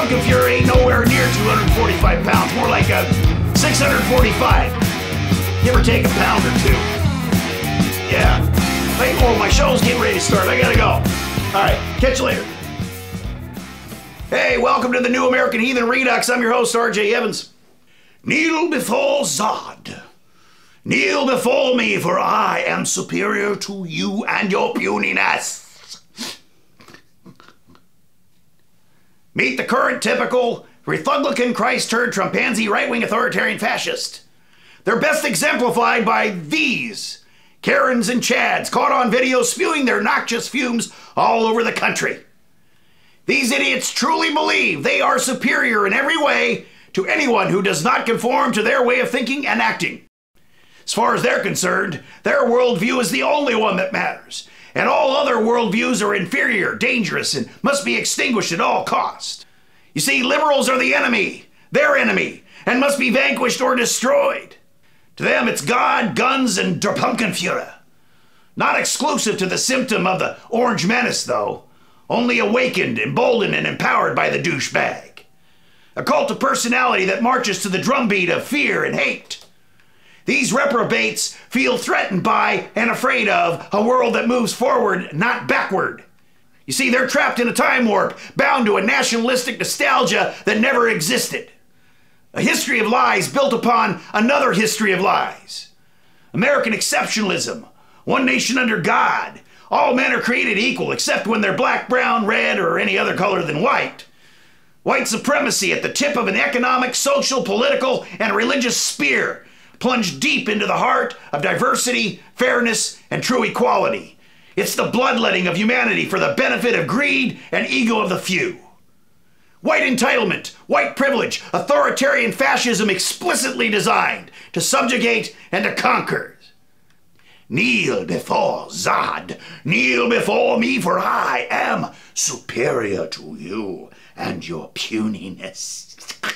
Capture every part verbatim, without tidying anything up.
Pumpkin Fury ain't nowhere near two hundred forty-five pounds, more like a six hundred forty-five. Give or take a pound or two. Yeah. Hey, oh, my show's getting ready to start. I gotta go. All right, catch you later. Hey, welcome to the New American Heathen Redux. I'm your host, R J Evans. Kneel before Zod. Kneel before me, for I am superior to you and your puniness. Meet the current typical Republican Christ-turd Trumpanzee right-wing authoritarian fascist. They're best exemplified by these Karens and Chads caught on video spewing their noxious fumes all over the country. These idiots truly believe they are superior in every way to anyone who does not conform to their way of thinking and acting. As far as they're concerned, their worldview is the only one that matters, and all other worldviews are inferior, dangerous, and must be extinguished at all cost. You see, liberals are the enemy, their enemy, and must be vanquished or destroyed. To them, it's God, guns, and der Pumpkin Fury. Not exclusive to the symptom of the Orange Menace, though. Only awakened, emboldened, and empowered by the douchebag. A cult of personality that marches to the drumbeat of fear and hate. These reprobates feel threatened by and afraid of a world that moves forward, not backward. You see, they're trapped in a time warp, bound to a nationalistic nostalgia that never existed. A history of lies built upon another history of lies. American exceptionalism, one nation under God. All men are created equal, except when they're black, brown, red, or any other color than white. White supremacy at the tip of an economic, social, political, and religious spear, plunged deep into the heart of diversity, fairness, and true equality. It's the bloodletting of humanity for the benefit of greed and ego of the few. White entitlement, white privilege, authoritarian fascism explicitly designed to subjugate and to conquer. Kneel before Zod, kneel before me, for I am superior to you and your puniness.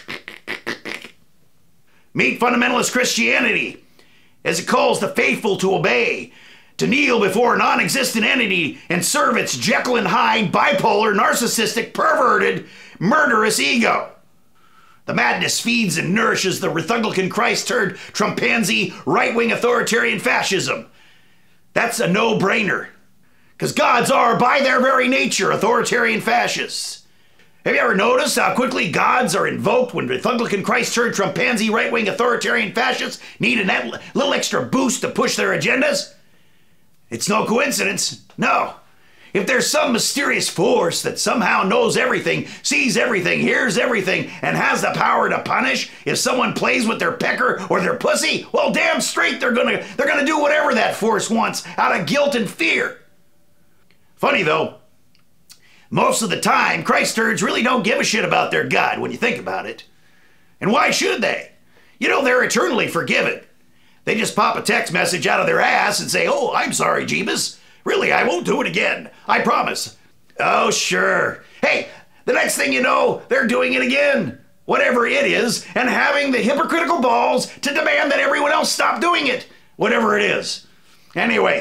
Meet fundamentalist Christianity, as it calls the faithful to obey, to kneel before a non-existent entity and serve its Jekyll and Hyde, bipolar, narcissistic, perverted, murderous ego. The madness feeds and nourishes the Republican Christ-turd Trumpanzee right-wing authoritarian fascism. That's a no-brainer, because gods are, by their very nature, authoritarian fascists. Have you ever noticed how quickly gods are invoked when Republican Christ-turd Trumpanzee right-wing authoritarian fascists need a little extra boost to push their agendas? It's no coincidence, no. If there's some mysterious force that somehow knows everything, sees everything, hears everything, and has the power to punish if someone plays with their pecker or their pussy, well, damn straight they're gonna, they're gonna do whatever that force wants out of guilt and fear. Funny though, most of the time, Christ-turds really don't give a shit about their God when you think about it. And why should they? You know, they're eternally forgiven. They just pop a text message out of their ass and say, oh, I'm sorry, Jeebus. Really, I won't do it again. I promise. Oh, sure. Hey, the next thing you know, they're doing it again. Whatever it is, and having the hypocritical balls to demand that everyone else stop doing it. Whatever it is. Anyway,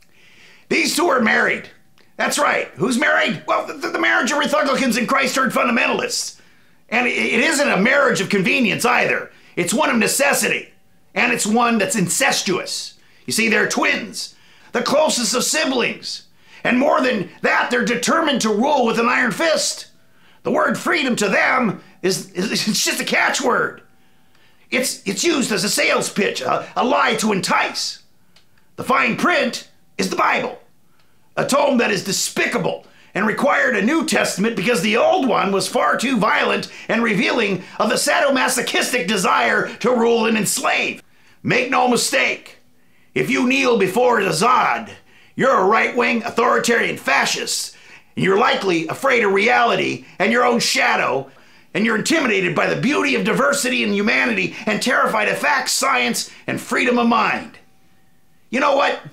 these two are married. That's right. Who's married? Well, the, the marriage of Republicans and Christ-turd fundamentalists. And it, it isn't a marriage of convenience either. It's one of necessity. And it's one that's incestuous. You see, they're twins. The closest of siblings. And more than that, they're determined to rule with an iron fist. The word freedom to them is, is it's just a catchword. It's, it's used as a sales pitch, a, a lie to entice. The fine print is the Bible. A tome that is despicable and required a New Testament because the old one was far too violent and revealing of the sadomasochistic desire to rule and enslave. Make no mistake, if you kneel before Zod, you're a right-wing authoritarian fascist, and you're likely afraid of reality and your own shadow, and you're intimidated by the beauty of diversity and humanity and terrified of facts, science, and freedom of mind. You know what?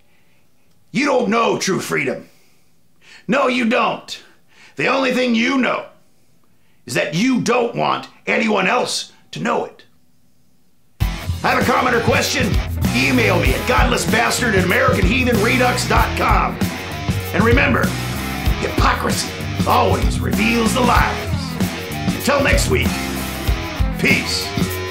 You don't know true freedom. No, you don't. The only thing you know is that you don't want anyone else to know it. Have a comment or question? Email me at godlessbastard at american heathen redux dot com. And remember, hypocrisy always reveals the lies. Till next week, peace.